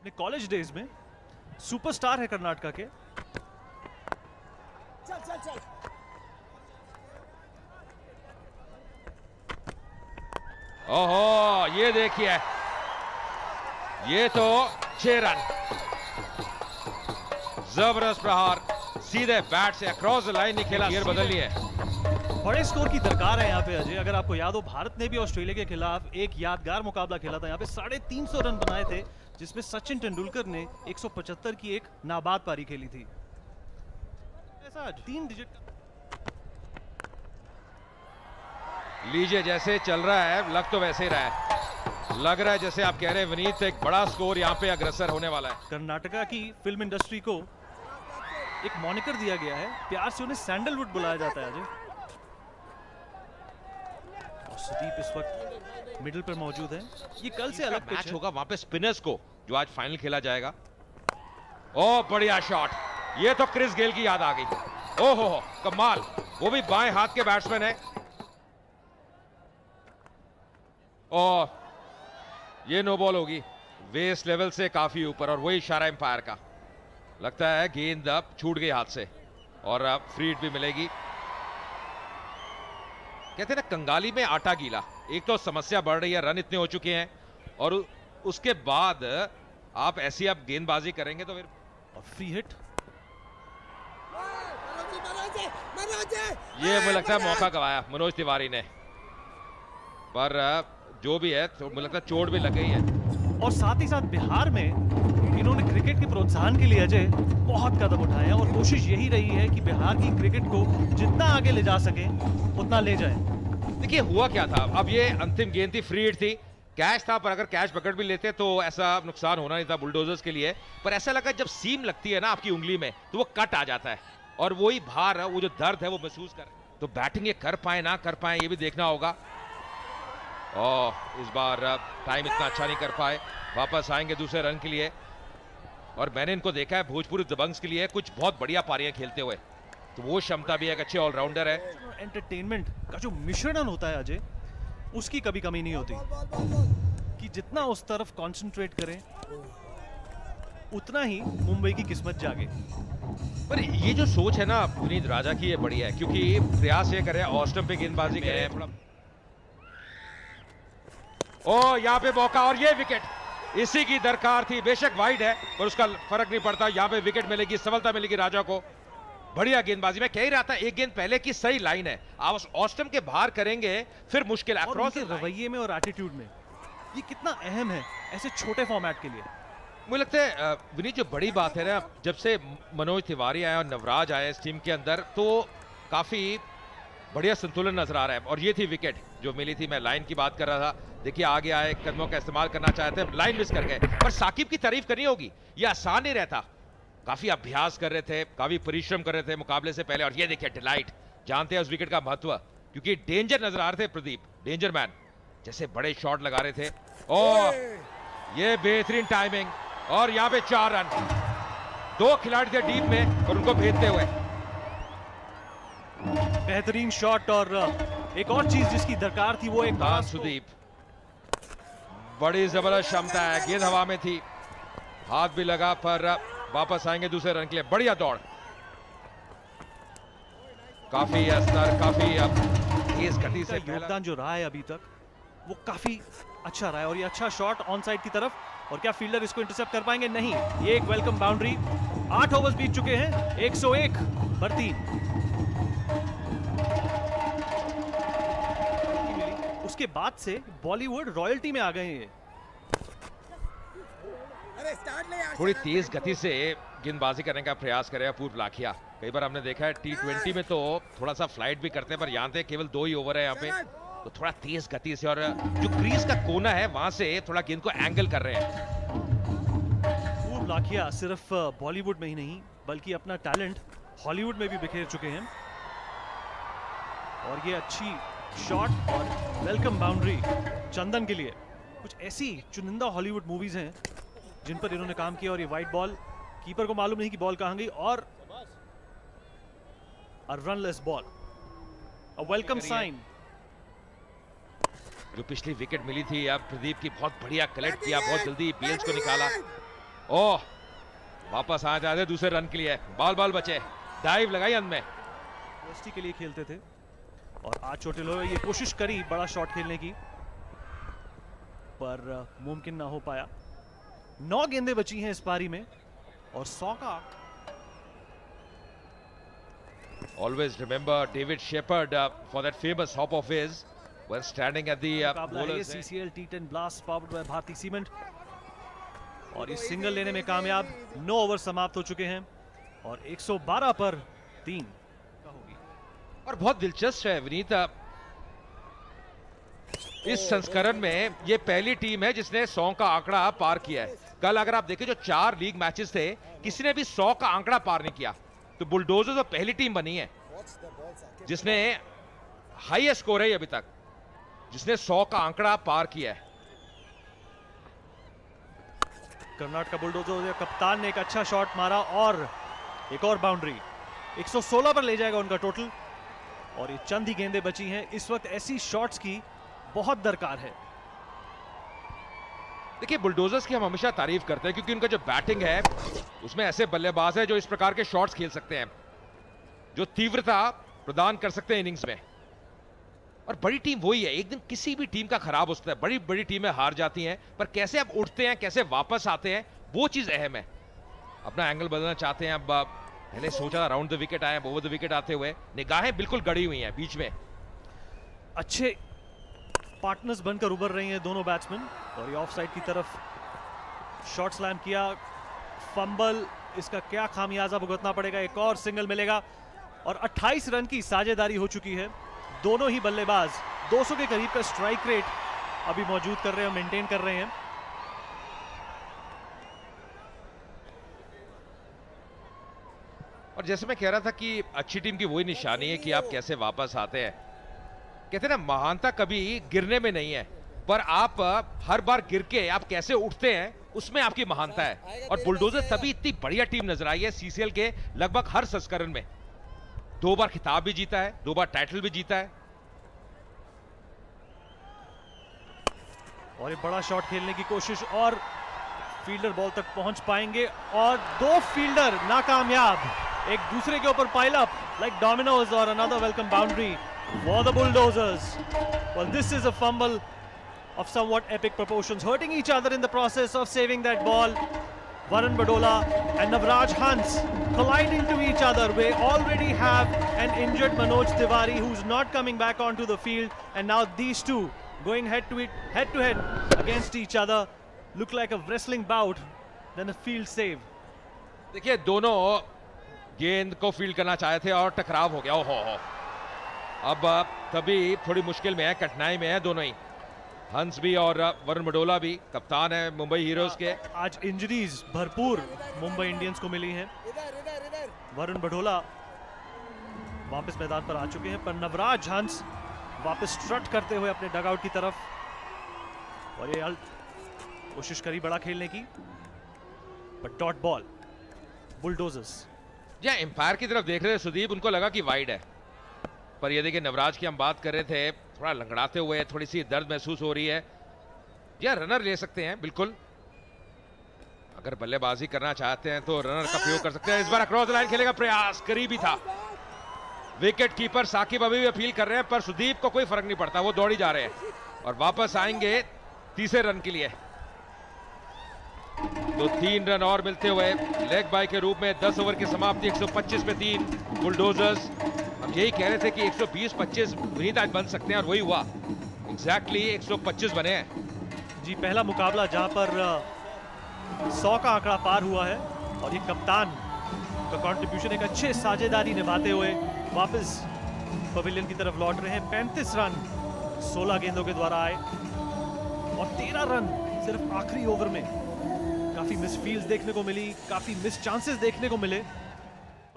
College days में superstar है कर्नाटका के। चल चल चल। ओहो, ये देखिए, ये तो 6 रन, जबरदस्त प्रहार, सीधे बैट से अक्रॉस द लाइन निकला। गियर बदलनी है, बड़े स्कोर की दरकार है यहाँ पे अजय। अगर आपको याद हो, भारत ने भी ऑस्ट्रेलिया के खिलाफ एक यादगार मुकाबला खेला था। यहाँ पे 350 रन बनाए थे, जिसमें सचिन तेंदुलकर ने 175 की एक नाबाद पारी खेली थी। ऐसा 3 डिजिट लीजिए, जैसे चल रहा है लग तो वैसे ही रहा है। लग रहा है जैसे आप कह रहे हैं विनीत, एक बड़ा स्कोर यहाँ पे अग्रसर होने वाला है। कर्नाटका की फिल्म इंडस्ट्री को एक मॉनिकर दिया गया है, प्यार से उन्हें सैंडलवुड बुलाया जाता है अजय। और सुदीप इस वक्त मिडिल पर मौजूद है। ये कल से अलग मैच होगा वहां पे स्पिनर्स को, जो आज फाइनल खेला जाएगा। ओह, बढ़िया शॉट, ये तो क्रिस गेल की याद आ गई। ओहो, कमाल, वो भी बाएं हाथ के बैट्समैन है। और ये नो बॉल होगी, वेस्ट लेवल से काफी ऊपर, और वही इशारा एम्पायर का। लगता है गेंद अब छूट गई हाथ से, और अब फ्री हिट भी मिलेगी। कहते हैं ना, कंगाली में आटा गीला। एक तो समस्या बढ़ रही है, रन इतने हो चुके हैं, और उसके बाद आप ऐसी आप गेंदबाजी करेंगे तो फिर फ्री हिट। ये मुझे लगता है मौका गवाया मनोज तिवारी ने, पर जो भी है तो मुझे लगता है चोट भी लग गई है। और साथ ही साथ बिहार में इन्होंने क्रिकेट के प्रोत्साहन के लिए अजय बहुत कदम उठाए हैं, और कोशिश यही रही है कि बिहार की क्रिकेट को जितना आगे ले जा सके उतना ले जाए। देखिए, हुआ क्या था, अब ये अंतिम गेंद थी, फ्री हिट थी, कैच था, पर अगर कैच पकड़ भी लेते तो ऐसा नुकसान होना नहीं था बुलडोजर्स के लिए। पर ऐसा लगा जब सीम लगती है ना आपकी उंगली में, तो वो कट आ जाता है, और वही भार, वो जो दर्द है वो महसूस कर। तो बैटिंग ये कर पाए ना कर पाए, ये भी देखना होगा। इस बार टाइम इतना अच्छा नहीं कर पाए, वापस आएंगे दूसरे रन के लिए। और मैंने इनको देखा है भोजपुरी दबंग्स के लिए कुछ बहुत बढ़िया पारियां खेलते हुए, तो वो क्षमता भी एक अच्छे ऑलराउंडर है। एंटरटेनमेंट का जो मिश्रण होता है अजय, उसकी कभी कमी नहीं होती, कि जितना उस तरफ कंसंट्रेट करें उतना ही मुंबई की किस्मत जागे। पर ये जो सोच है ना विनीत राजा की, ये बढ़िया है, क्योंकि प्रयास ये करे ऑस्टम पे गेंदबाजी करें थोड़ा। यहाँ पे मौका, और ये विकेट, इसी की दरकार थी। बेशक वाइड है, पर उसका फर्क नहीं पड़ता। यहाँ पे विकेट मिलेगी, सफलता मिलेगी राजा को। बढ़िया गेंदबाजी, मैं कह ही रहा था एक गेंद पहले की सही लाइन है। आप ऑस्टम के बाहर करेंगे फिर मुश्किल। अक्रॉस के रवैये में और एटीट्यूड में ये कितना अहम है ऐसे छोटे फॉर्मेट के लिए। मुझे लगता है विनीत, जो बड़ी बात है ना, जब से मनोज तिवारी आए और नवराज आए इस टीम के अंदर, तो काफी बढ़िया संतुलन नजर आ रहा है। और ये थी विकेट जो मिली थी, मैं लाइन की बात कर रहा था। देखिए, आगे आए, कदमों का इस्तेमाल करना चाहते हैं, लाइन मिस कर गए। पर साकिब की तारीफ करनी होगी, ये आसान नहीं रहता। काफी अभ्यास कर रहे थे, काफी परिश्रम कर रहे थे मुकाबले से पहले। और ये देखिए डिलाइट, जानते हैं उस विकेट का महत्व, क्योंकि डेंजर नजर आ रहे थे प्रदीप, डेंजर मैन जैसे बड़े शॉट लगा रहे थे। और ये बेहतरीन टाइमिंग, और यहाँ पे 4 रन। 2 खिलाड़ी थे डीप में, और उनको भेजते हुए बेहतरीन शॉट। और एक और चीज जिसकी दरकार थी, वो एक सुदीप, बड़ी जबरदस्त क्षमता है। गेंद हवा में थी, हाथ भी लगा, पर वापस आएंगे दूसरे रन के लिए। बढ़िया दौड़, काफी असर, काफी तेज गति से योगदान जो रहा है अभी तक, वो काफी अच्छा रहा है। और ये अच्छा शॉट ऑन साइड की तरफ, और क्या फील्डर इसको इंटरसेप्ट कर पाएंगे? नहीं, ये एक वेलकम बाउंड्री। 8 ओवर्स बीत चुके हैं, 101 पर 3। उसके बाद से बॉलीवुड रॉयल्टी में आ गए हैं। थोड़ी तेज गति से गेंदबाजी करने का प्रयास करेगा पूर्व लाखिया। कई बार हमने देखा है T20 में तो थोड़ा सा फ्लाइट भी करते हैं, पर यहाँ पे केवल 2 ही ओवर है यहाँ पे, तो थोड़ा तेज गति से, और जो क्रीज का कोना है वहां से थोड़ा गेंद को एंगल कर रहे हैं। पूर्व लाखिया सिर्फ बॉलीवुड में ही नहीं, बल्कि अपना टैलेंट हॉलीवुड में भी बिखेर चुके हैं। और ये अच्छी शॉट और वेलकम बाउंड्री चंदन के लिए। कुछ ऐसी चुनिंदा हॉलीवुड मूवीज हैं जिन पर इन्होंने काम किया। और ये वाइड बॉल, कीपर को मालूम नहीं कि बॉल कहां गई, और runless ball, a welcome sign. जो पिछली विकेट मिली थी, अब प्रदीप की बहुत बढ़िया कलेक्ट किया, बहुत जल्दी बेल्स को निकाला। ओह, वापस आ जाते दूसरे रन के लिए, बॉल बचे, डाइव लगाई अंत में। वेस्टी के लिए खेलते थे और आज चोटिल ये कोशिश करी बड़ा शॉट खेलने की, पर मुमकिन ना हो पाया। 9 गेंदें बची हैं इस पारी में और 100 का। Always remember David Shepherd for that famous hop of his when standing at the bowlers. CCL T10 Blast powered by Bharti Cement और इस सिंगल लेने में कामयाब। 9 ओवर समाप्त हो चुके हैं और 112 पर 3 होगी। और बहुत दिलचस्प है विनीत, इस संस्करण में ये पहली टीम है जिसने 100 का आंकड़ा पार किया है। कल अगर आप देखें जो 4 लीग मैचेस थे, किसी ने भी 100 का आंकड़ा पार नहीं किया। तो बुलडोजर्स तो पहली टीम बनी है जिसने हाईएस्ट स्कोर है अभी तक, जिसने 100 का आंकड़ा पार किया है। कर्नाटक बुलडोजर कप्तान ने एक अच्छा शॉट मारा और एक और बाउंड्री। 116 पर ले जाएगा उनका टोटल और ये चंद ही गेंदें बची हैं। इस वक्त ऐसी शॉट्स की बहुत दरकार है। देखिए बुलडोजर्स की हम हमेशा तारीफ करते हैं क्योंकि उनका जो बैटिंग है उसमें ऐसे बल्लेबाज है जो इस प्रकार के शॉट्स खेल सकते हैं, जो तीव्रता प्रदान कर सकते हैं इनिंग्स में। और बड़ी टीम वही है, एक दिन किसी भी टीम का खराब होता है, बड़ी बड़ी टीमें हार जाती हैं, पर कैसे अब उठते हैं, कैसे वापस आते हैं, वो चीज अहम है। अपना एंगल बदलना चाहते हैं। अब पहले सोचा था राउंड द विकेट आए, ओवर द विकेट आते हुए निगाहें बिल्कुल गड़ी हुई हैं बीच में। अच्छे पार्टनर्स बनकर उभर रही हैं दोनों बैट्समैन और ये ऑफ साइड की तरफ शॉट स्लैम किया। फंबल, इसका क्या खामियाजा भुगतना पड़ेगा। एक और सिंगल मिलेगा और 28 रन की साझेदारी हो चुकी है। दोनों ही बल्लेबाज 200 के करीब का स्ट्राइक रेट अभी मौजूद कर रहे हैं, मेंटेन कर रहे हैं। और जैसे मैं कह रहा था कि अच्छी टीम की वही निशानी है कि आप कैसे वापस आते हैं। कहते हैं ना, महानता कभी गिरने में नहीं है, पर आप हर बार गिर के आप कैसे उठते हैं उसमें आपकी महानता है। और बुलडोजर तभी इतनी बढ़िया टीम नजर आई है सीसीएल के लगभग हर संस्करण में। 2 बार खिताब भी जीता है, 2 बार टाइटल भी जीता है। और ये बड़ा शॉट खेलने की कोशिश और फील्डर बॉल तक पहुंच पाएंगे और 2 फील्डर नाकामयाब, एक दूसरे के ऊपर पाइल अप लाइक डोमिनोज और another welcome boundary for the Bulldozers. Well, this is a fumble of somewhat epic proportions, hurting each other in the process of saving that ball. Varun Badola and Navraj Hans collide into each other. We already have an injured Manoj Tiwari who's not coming back onto the field, and now these two going head to head against each other. Look like a wrestling bout, then a field save. देखिए दोनों गेंद को field करना चाहे थे और टकराव हो गया। ओहो, अब तभी थोड़ी मुश्किल में है, कठिनाई में है दोनों ही। हंस भी और वरुण बडोला भी, कप्तान है मुंबई हीरोज के। आज इंजरीज भरपूर मुंबई इंडियंस को मिली हैं। वरुण बडोला वापस मैदान पर आ चुके हैं, पर नवराज हंस वापस स्ट्रट करते हुए अपने डगआउट की तरफ। और ये कोशिश करी बड़ा खेलने की, पर डॉट बॉल बुलडोजर्स। या एम्पायर की तरफ देख रहे थे सुदीप, उनको लगा कि वाइड है, पर ये देखिए नवराज की हम बात कर रहे थे, थोड़ा लंगड़ाते हुए, थोड़ी सी दर्द महसूस हो रही है। या रनर ले सकते हैं बिल्कुल, अगर बल्लेबाजी करना चाहते हैं तो रनर का प्रयोग कर सकते हैं। इस बार अक्रॉस द लाइन खेलेगा प्रयास, करीबी था। विकेट कीपर साकिब अभी भी अपील कर रहे हैं, पर सुदीप को कोई फर्क नहीं पड़ता, वो दौड़ी जा रहे हैं और वापस आएंगे तीसरे रन के लिए। तो 3 रन और मिलते हुए लेग बाय के रूप में 10 ओवर की समाप्ति 125 पे 3 बुलडोजर्स। हम यही कह रहे थे कि 120-25 विनीत आज बन सकते हैं और वही हुआ, एग्जैक्टली 125 बने हैं। जी, पहला मुकाबला जहां पर 100 का आंकड़ा पार हुआ है और ये कप्तान का कंट्रीब्यूशन एक अच्छे साझेदारी निभाते हुए वापस पवेलियन की तरफ लौट रहे हैं। 35 रन 16 गेंदों के द्वारा आए और 13 रन सिर्फ आखिरी ओवर में। काफी मिस फील्ड्स देखने को मिली, काफी मिस चांसेस देखने को मिले।